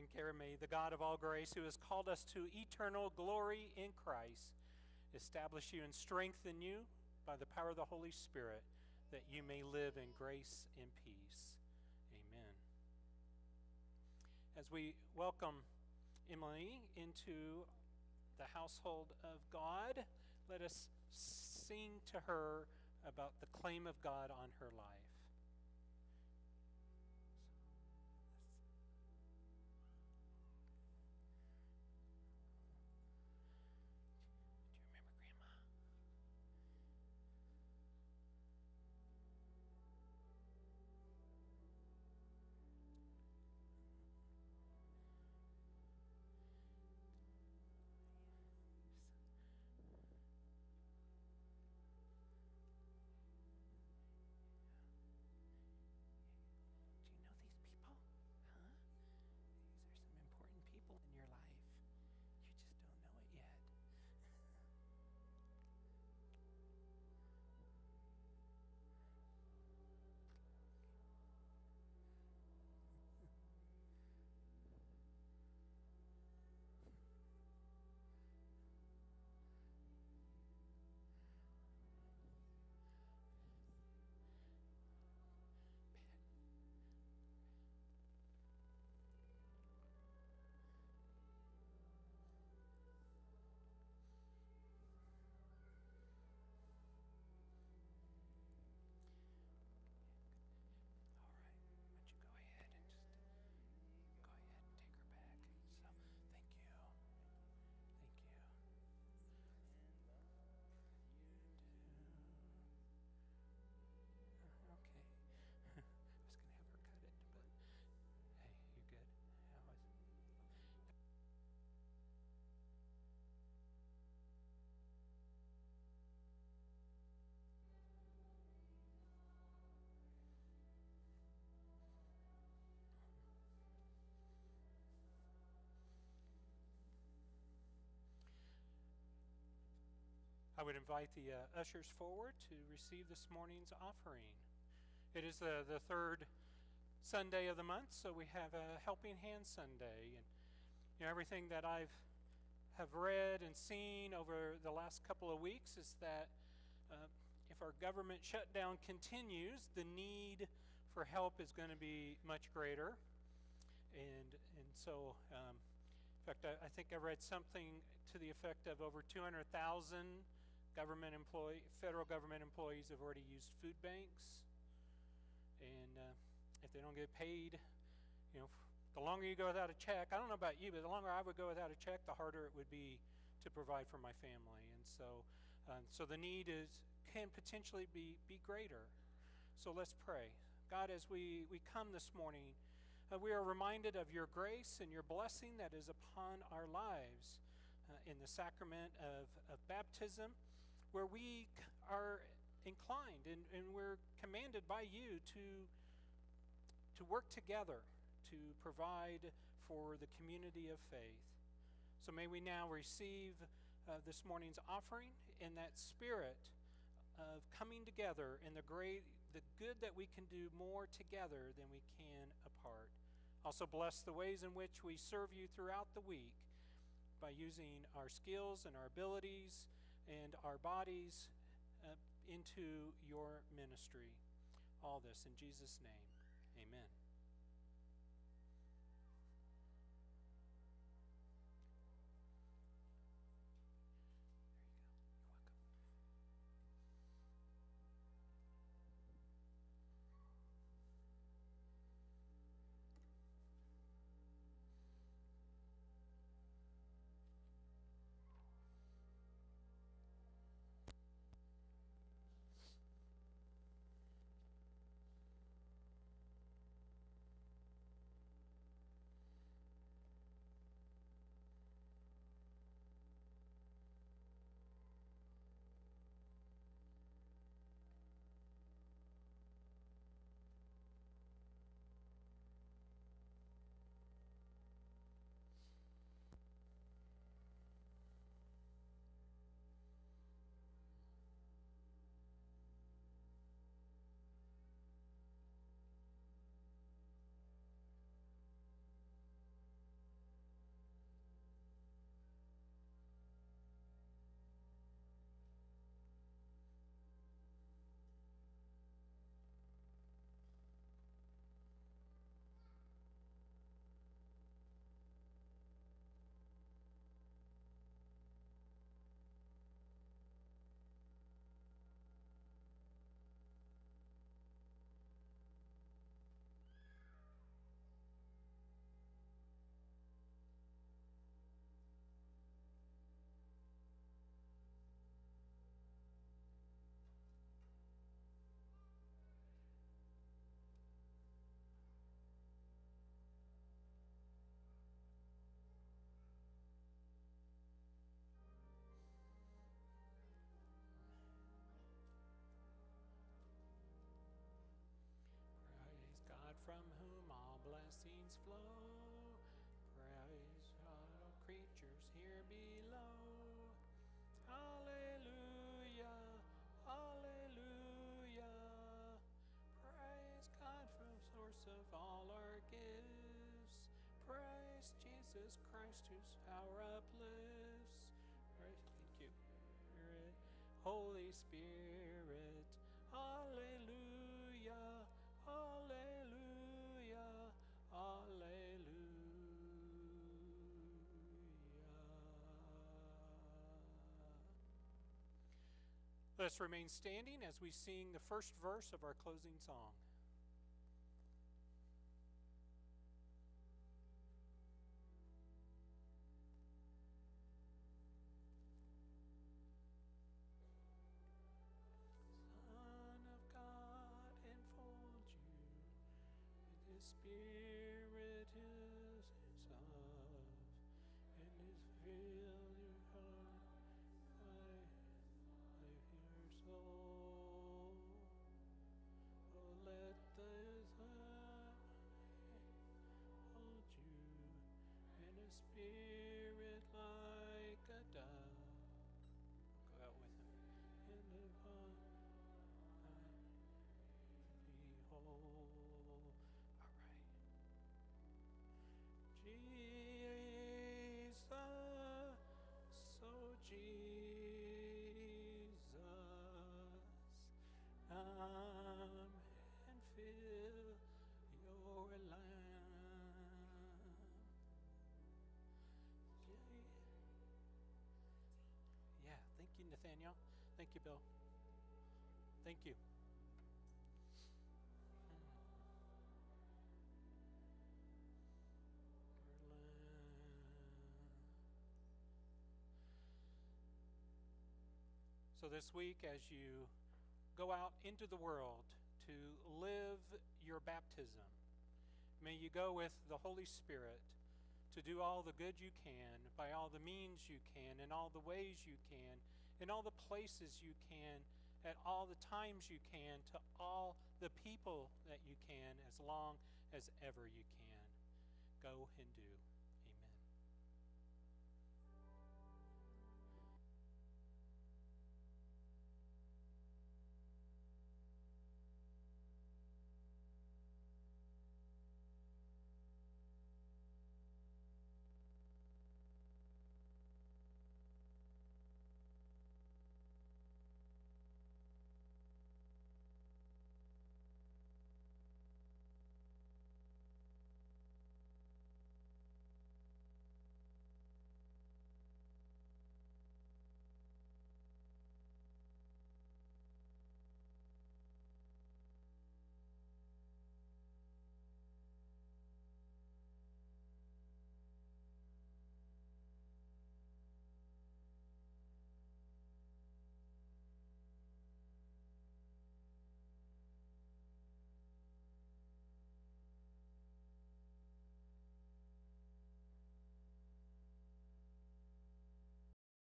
and Kara, may the God of all grace, who has called us to eternal glory in Christ, establish you and strengthen you by the power of the Holy Spirit, that you may live in grace and peace. Amen. As we welcome Emily into the household of God, let us sing to her about the claim of God on her life. Do you remember Grandma? Do you know these people? Huh? These are some important people in your life. You just don't know it yet. All right, why don't you go ahead and just go ahead and take her back. So, thank you. Thank you. Okay. I was going to have her cut it, but hey, you good? How is it? I would invite the ushers forward to receive this morning's offering. It is the third Sunday of the month, so we have a Helping Hand Sunday, and everything that have read and seen over the last couple of weeks is that if our government shutdown continues, the need for help is going to be much greater, and so. In fact, I think I read something to the effect of over 200,000 federal government employees have already used food banks. And if they don't get paid, the longer you go without a check, I don't know about you, but the longer I would go without a check, the harder it would be to provide for my family. And so the need can potentially be greater. So let's pray. God, as we come this morning, we are reminded of your grace and your blessing that is upon our lives in the sacrament of baptism, where we are inclined and we're commanded by you to work together to provide for the community of faith. So may we now receive this morning's offering in that spirit of coming together in the good that we can do more together than we can apart. Also bless the ways in which we serve you throughout the week by using our skills and our abilities and our bodies into your ministry. All this in Jesus' name, amen. blessings flow. Praise all creatures here below. Hallelujah, hallelujah. Praise God from source of all our gifts. Praise Jesus Christ whose power uplifts. Praise, thank you. Spirit, Holy Spirit, hallelujah, hallelujah, hallelujah. Let's remain standing as we sing the first verse of our closing song. Son of God, enfold you with His Spirit, His love, and His fill your heart. Your soul. Oh, let this hold you in a spirit like a dove. Go out with him. And upon behold. All right. Jesus, so Jesus, come and fill your lamp. Yeah, thank you, Nathaniel. Thank you, Bill. Thank you. So this week, as you go out into the world to live your baptism, may you go with the Holy Spirit to do all the good you can, by all the means you can, in all the ways you can, in all the places you can, at all the times you can, to all the people that you can, as long as ever you can. Go and do.